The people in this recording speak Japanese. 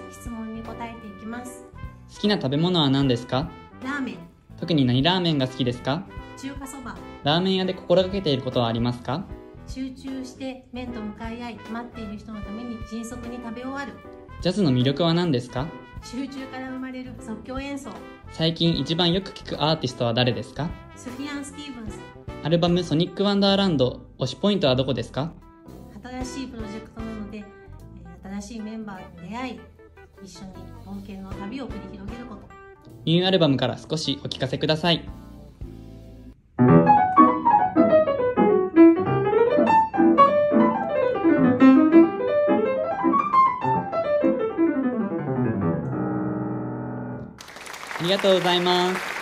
質問に答えていきます。 好きな食べ物は何ですか？ ラーメン、 特に何ラーメンが好きですか？ 中華そば、 ラーメン屋で心がけていることはありますか？ 集中して麺と向かい合い、待っている人のために迅速に食べ終わる。 ジャズの魅力は何ですか？ 集中から生まれる即興演奏。 最近一番よく聞くアーティストは誰ですか？ スフィアン・スティーブンス。 アルバムソニックワンダーランド、推しポイントはどこですか？ 新しいプロジェクトなので、新しいメンバーに出会い、一緒に冒険の旅を繰り広げること。 ニューアルバムから少しお聞かせください。ありがとうございます。